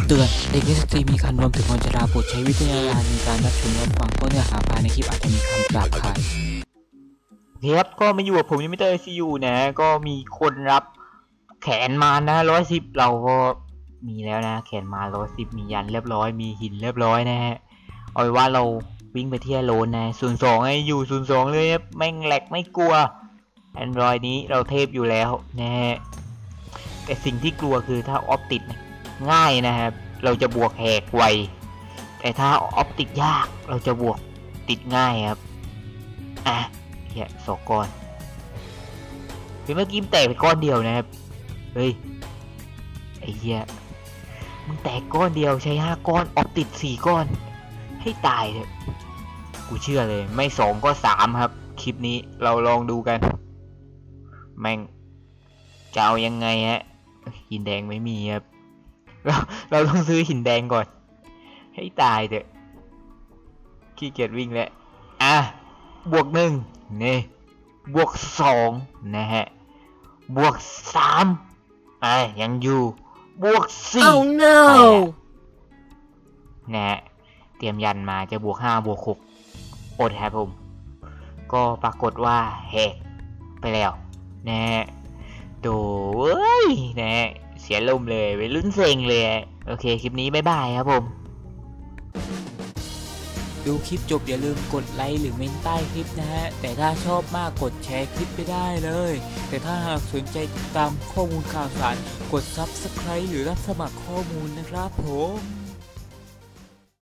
เตือนเด็กและสตรีมีครรภ์รวมถึงคนชราโปรดใช้วิจารณญาณในการรับชมรับฟังเพราะเนื้อหาภายในคลิปอาจจะมีคำหยาบคายครับก็มาอยู่กับผมยังไม่เตอร์ซียูนะก็มีคนรับแขนมานะ110เราก็มีแล้วนะแขนมา110มียันเรียบร้อยมีหินเรียบร้อยนะฮะเอาไว้ว่าเราวิ่งไปที่โลนนะ02ให้อยู่02เลยแม่งแหลกไม่กลัว Android นี้เราเทพอยู่แล้วนะฮะแต่สิ่งที่กลัวคือถ้าออปติกง่ายนะครับเราจะบวกแหกไวแต่ถ้าออปติกยากเราจะบวกติดง่ายครับเหี้ย2 ก้อนเมื่อกี้แตกไปก้อนเดียวนะครับเฮ้ยไอ้เหี้ยมึงแตกก้อนเดียวใช้5 ก้อนออปติก4 ก้อนให้ตายเถอะกูเชื่อเลยไม่2ก็3ครับคลิปนี้เราลองดูกันแม่งจะเอายังไงฮะหินแดงไม่มีครับเราต้องซื้อหินแดงก่อนให้ตายเถอะขี้เกียจวิ่งแล้วบวก1นี่บวก2นะฮะบวก3ยังอยู่บวก4 Oh no นะฮะเตรียมยันมาจะบวก5บวก6อดครับผมก็ปรากฏว่าแหกไปแล้วนะฮะโดยนะฮะเสียลมเลยไปลุ้นเซ็งเลยโอเคคลิปนี้บ๊ายบายครับผมดูคลิปจบอย่าลืมกดไลค์หรือเมนใต้คลิปนะฮะแต่ถ้าชอบมากกดแชร์คลิปไปได้เลยแต่ถ้าหากสนใจติดตามข้อมูลข่าวสารกด Subscribe หรือรับสมัครข้อมูลนะครับผม